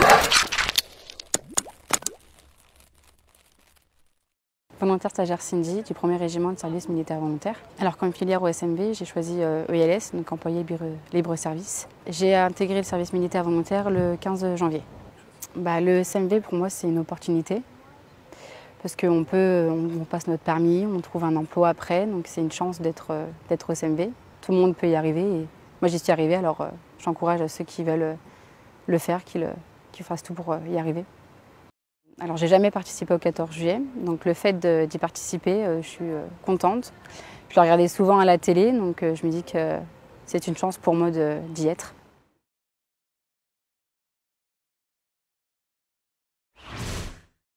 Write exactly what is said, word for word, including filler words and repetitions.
Volontaire stagiaire Cindy du premier régiment de service militaire volontaire. Alors comme filière au S M V, j'ai choisi E L S, donc employé libre service. J'ai intégré le service militaire volontaire le quinze janvier. Bah, le S M V pour moi c'est une opportunité parce qu'on peut, on passe notre permis, on trouve un emploi après, donc c'est une chance d'être d'être au S M V. Tout le monde peut y arriver et moi j'y suis arrivée, alors euh, j'encourage ceux qui veulent le faire, qu'ils qu'ils fassent tout pour y arriver. Alors j'ai jamais participé au quatorze juillet, donc le fait d'y participer, euh, je suis euh, contente. Je le regardais souvent à la télé, donc euh, je me dis que c'est une chance pour moi d'y être.